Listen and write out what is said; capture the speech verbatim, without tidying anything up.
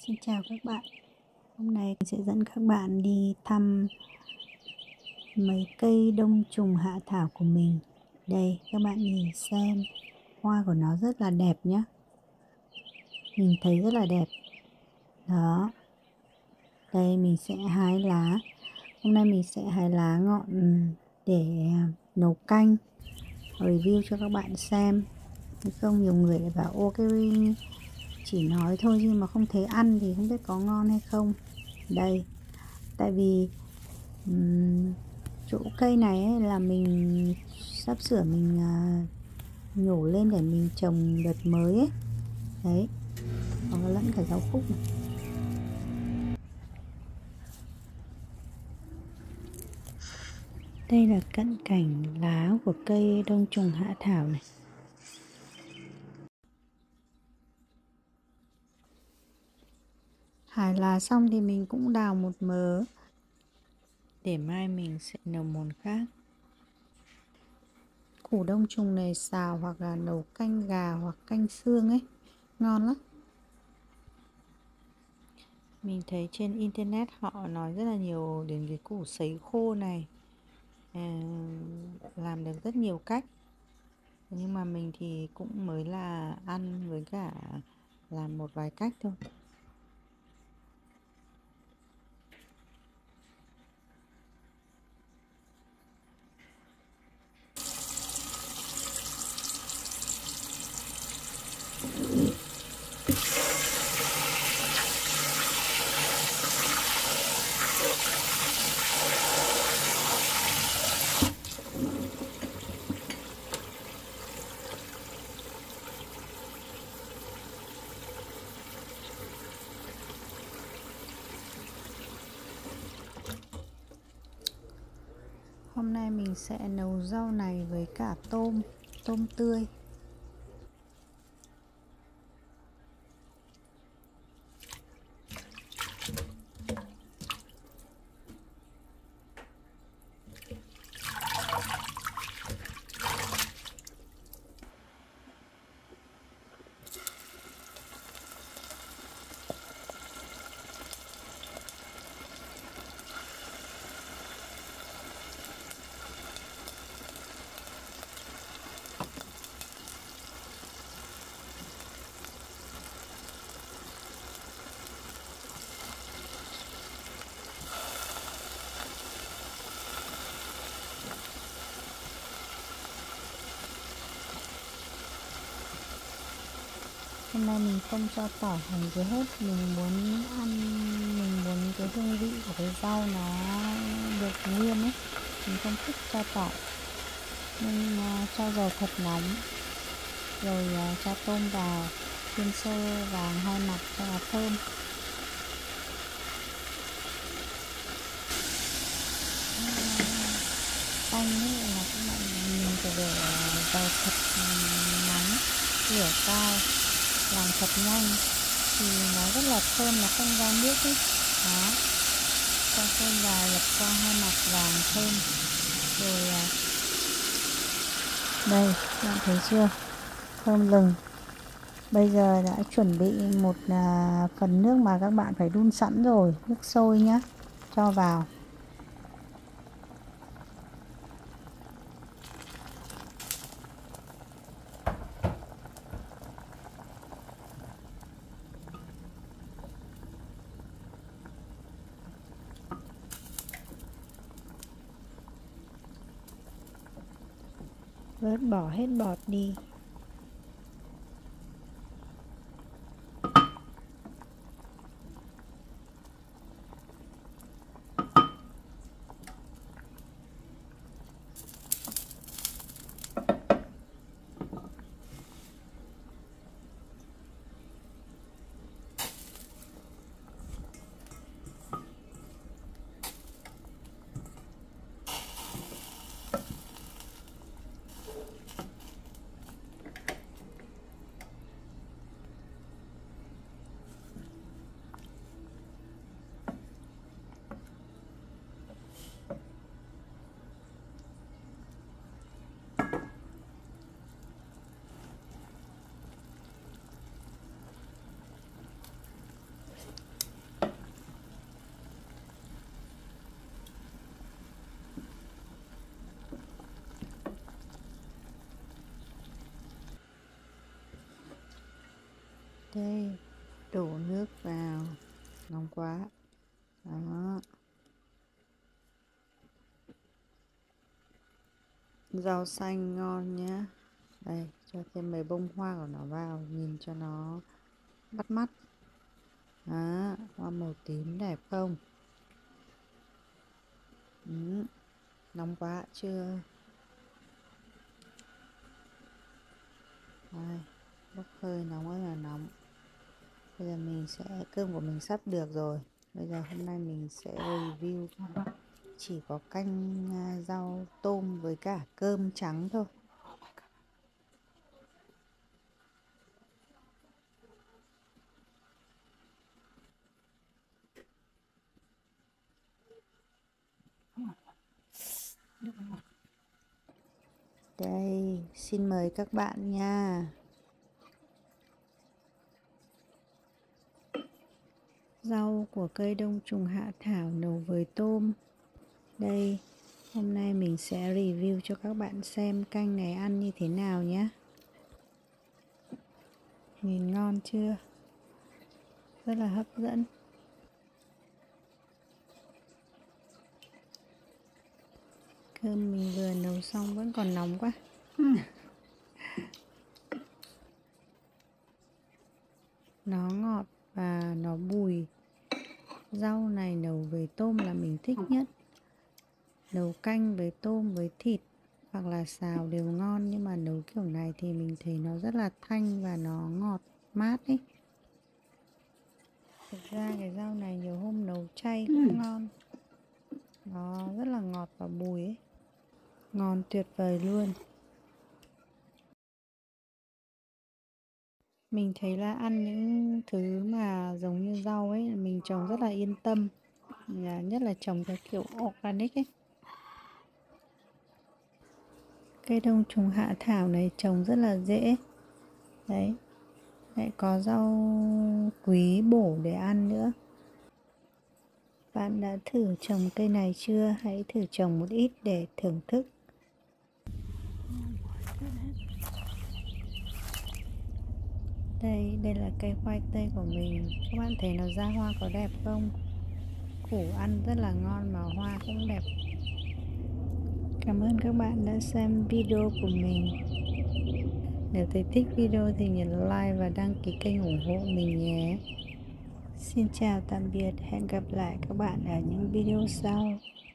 Xin chào các bạn. Hôm nay mình sẽ dẫn các bạn đi thăm mấy cây đông trùng hạ thảo của mình. Đây, các bạn nhìn xem, hoa của nó rất là đẹp nhé. Mình thấy rất là đẹp. Đó. Đây mình sẽ hái lá. Hôm nay mình sẽ hái lá ngọn để nấu canh, review cho các bạn xem. Nếu không nhiều người lại bảo ô cái chỉ nói thôi nhưng mà không thấy ăn thì không biết có ngon hay không. Đây, tại vì um, chỗ cây này ấy, là mình sắp sửa mình uh, nhổ lên để mình trồng đợt mới ấy. Đấy, có lẫn cả rau khúc này. Đây là cận cảnh lá của cây đông trùng hạ thảo này. Hái lá xong thì mình cũng đào một mớ để mai mình sẽ nấu món khác. Củ đông trùng này xào hoặc là nấu canh gà hoặc canh xương ấy, ngon lắm. Mình thấy trên internet họ nói rất là nhiều đến cái củ sấy khô này, à, làm được rất nhiều cách. Nhưng mà mình thì cũng mới là ăn với cả làm một vài cách thôi. Hôm nay mình sẽ nấu rau này với cả tôm, tôm tươi. Hôm nay mình không cho tỏi hành gì hết. Mình muốn ăn, mình muốn cái hương vị của cái rau nó được nguyên ấy. Mình không thích cho tỏi. Nên uh, cho dầu thật nóng. Rồi uh, cho tôm vào, chiên sơ vàng hai mặt cho nó thơm. Canh ấy là các bạn mình phải để dầu thật nóng, lửa cao, làm thật nhanh thì nó rất là thơm, nó không ra nước ấy. Đó, cho thơm vào, lật qua hai mặt vàng thơm. Rồi đây, bạn thấy chưa, thơm lừng. Bây giờ đã chuẩn bị một à, phần nước mà các bạn phải đun sẵn rồi, nước sôi nhá, cho vào. Vớt bỏ hết bọt đi. Đây, đổ nước vào, nóng quá. Đó. Rau xanh ngon nhá. Đây, cho thêm mấy bông hoa của nó vào, nhìn cho nó bắt mắt. Đó, hoa màu tím đẹp không? Ừ, nóng quá chưa? Đây, bốc hơi nóng ơi là nóng. Bây giờ mình sẽ, cơm của mình sắp được rồi. Bây giờ hôm nay mình sẽ review chỉ có canh à, rau tôm với cả cơm trắng thôi. Đây, xin mời các bạn nha. Rau của cây đông trùng hạ thảo nấu với tôm. Đây, hôm nay mình sẽ review cho các bạn xem canh này ăn như thế nào nhé. Nhìn ngon chưa? Rất là hấp dẫn. Cơm mình vừa nấu xong vẫn còn nóng quá. Nó ngọt và nó bùi. Rau này nấu với tôm là mình thích nhất. Nấu canh với tôm với thịt hoặc là xào đều ngon, nhưng mà nấu kiểu này thì mình thấy nó rất là thanh và nó ngọt mát ấy. Thực ra cái rau này nhiều hôm nấu chay cũng ngon. Nó rất là ngọt và bùi ấy. Ngon tuyệt vời luôn. Mình thấy là ăn những thứ mà giống như rau ấy mình trồng rất là yên tâm. Nhất là trồng theo kiểu organic ấy. Cây đông trùng hạ thảo này trồng rất là dễ. Đấy, lại có rau quý bổ để ăn nữa. Bạn đã thử trồng cây này chưa? Hãy thử trồng một ít để thưởng thức. Đây, đây là cây khoai tây của mình. Các bạn thấy nó ra hoa có đẹp không? Củ ăn rất là ngon mà hoa cũng đẹp. Cảm ơn các bạn đã xem video của mình. Nếu thấy thích video thì nhấn like và đăng ký kênh ủng hộ mình nhé. Xin chào tạm biệt, hẹn gặp lại các bạn ở những video sau.